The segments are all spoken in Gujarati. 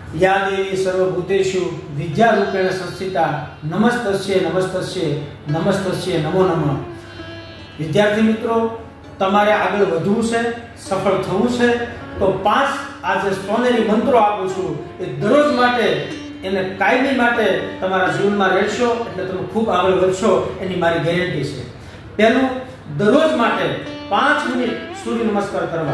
या देवी सर्वभूतेषु विद्यारूपेण संस्थिता नमस्तस्ये नमस्तस्ये नमस्तस्ये नमो नमः। विद्यार्थी मित्रों, तमारे आगे વધવું છે, સફળ થવું છે તો 5 આજે સોનેરી મંત્રો આપું છું એ દરરોજ માટે એને કાયમી માટે તમારા જીવનમાં રહેશો એટલે તમે ખૂબ આગળ વધશો એની મારી ગેરંટી છે। પહેલું, દરરોજ માટે 5 મિનિટ સૂર્ય નમસ્કાર કરવા।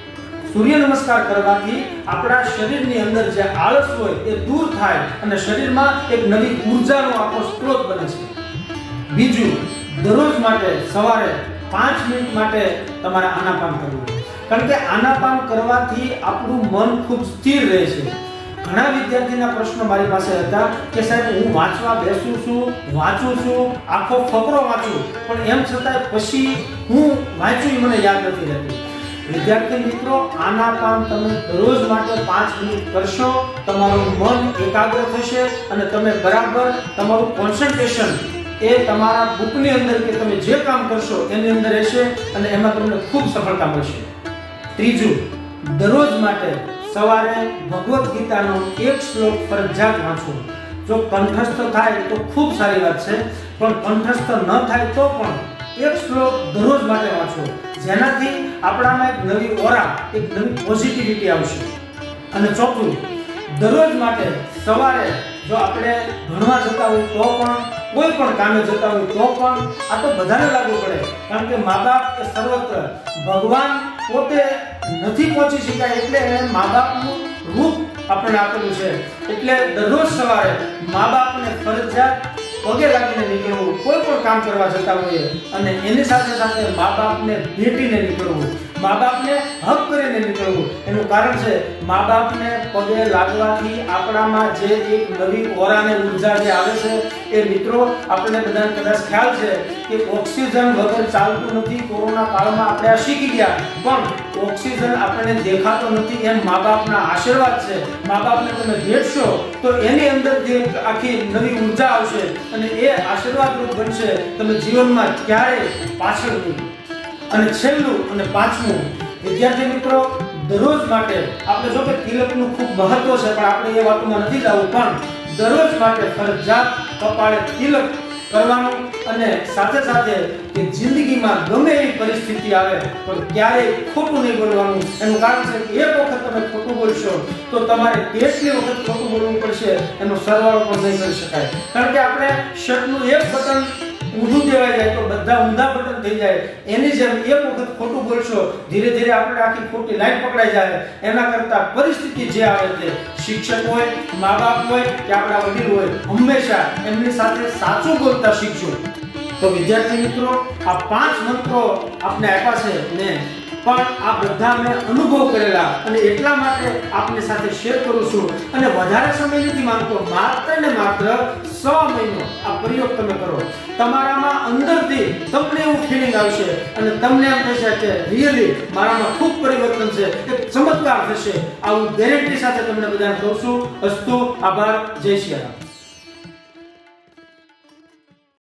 सूर्य नमस्कार करवाथी आपड़ा शरीरनी अंदर जे आळस होय ए दूर थाय अने शरीरमां एक नवी ऊर्जानो आपो स्त्रोत बने छे। बीजू, दररोज माटे सवारे 5 मिनिट माटे तमारे आनापान करवुं, कारण के आनापान करवाथी आपणुं मन खूब स्थिर रहे छे। घणा विद्यार्थीना प्रश्न मारी पासे हता के साहेब हूँ वांचवा बेसुं छुं, वांचुं छुं, आखो फकरो वांचुं पण एम छतांय पछी हूँ वांच्युं ई मने याद नथी रहेतुं। विद्यार्थी मित्रों, आनापान तमे दररोज माटे 5 मिनिट करशो, तमारुं मन एकाग्र थशे अने तमे बराबर तमारुं कॉन्सन्ट्रेशन ए तमारा बुकनी अंदर के तमे जे काम करशो एनी अंदर रहेशे अने एमां तमने खूब सफलता मळशे। त्रीजू, दररोज माटे सवारे भगवत गीतानो एक श्लोक फरजियात वांचो। जो कंठस्थ थाय तो खूब सारी बात छे, पण कंठस्थ न थाय तो पण एक श्लोक दररोज माटे वांचो, जेनाथी आपणामां एक नवी ओरा, एक नवी पॉजिटिविटी आवशे। अने चौथुं, दररोज माटे सवारे जो आपणे भणवा जता होय तो पण, कोई पण कामे जता होय तो पण, आ तो बधाने लागू पड़े, कारण के माँ-बाप ए सर्वत्र भगवान पोते नथी पહોંચી શકાય એટલે એને माँ-बापનું રૂપ આપણે આપેલું છે। એટલે દરરોજ સવારે माँ-बापને ફરજિયાત પગે લાગીને નીકળવું, કોઈ પણ કામ કરવા જતા હોઈએ અને એની સાથે સાથે મા-બાપને ભેટીને નીકળવું, મા-બાપને હક કરીને નીકળવું। એનું કારણ છે મા-બાપને પગે લાગવાથી આપણામાં જે એક નવી ઓરાને ઊર્જા જે આવે છે એ મિત્રો આપણને બધાને કદાચ ખ્યાલ છે કે ઓક્સિજન વગર ચાલતું નથી। કોરોના કાળમાં આપણે આ શીખી ગયા, પણ ઓક્સિજન આપણને દેખાતો નથી એમ મા-બાપના આશીર્વાદ છે। મા-બાપને તમે ભેટશો તો એની અંદરથી આખી નવી ઊર્જા આવશે અને એ આશીર્વાદરૂપ બનશે, તમે જીવનમાં ક્યારેય પાછળ નહીં। અને છેલ્લું અને પાંચમું, વિદ્યાર્થી મિત્રો, દરરોજ માટે આપણે જો કે તિલકનું ખૂબ મહત્વ છે પણ આપણે એ વાતોમાં નથી જવું, પણ દરરોજ માટે ફરજિયાત કપાળે તિલક કરવાનું અને સાથે સાથે કે જિંદગીમાં ગમે એવી પરિસ્થિતિ આવે પણ ક્યારેય ખોટું નહીં બોલવાનું। એનું કારણ છે કે એક વખત તમે ખોટું બોલશો તો તમારે કેટલી વખત ખોટું બોલવું પડશે એનો સરવાળો પણ નહીં કરી શકાય, કારણ કે આપણે શર્ટનું એક બટન ઊંધું દેવાઈ જાય તો બધા ઊંધા બટન થઈ જાય, એની જેમ એક વખત ખોટું બોલશો ધીરે ધીરે આપણે આખી ખોટી લાઈન પકડાઈ જાય। એના કરતા પરિસ્થિતિ જે આવે તે શિક્ષક હોય, મા-બાપ હોય કે આપણા વડીલ હોય, હંમેશા એમની સાથે સાચું બોલતા શીખજો। તો વિદ્યાર્થી મિત્રો, આ 5 મંત્રો આપને આપ્યા છે ને પણ આ બધા મેં અનુભવ કરેલા અને એટલા માટે આપની સાથે શેર કરું છું અને વધારે સમય નથી માંગતો, માત્ર ને માત્ર 100 મહિનો આ પ્રયોગ તમે કરો, તમારામાં અંદરથી તમને એવું ફીલિંગ આવશે અને તમને એમ થશે કે રિયલી મારામાં ખૂબ પરિવર્તન છે, એક ચમત્કાર થશે। આવું ગેરંટી સાથે તમને બધાને કહું છું। અસ્તુ, આભાર, જય શ્રી રામ।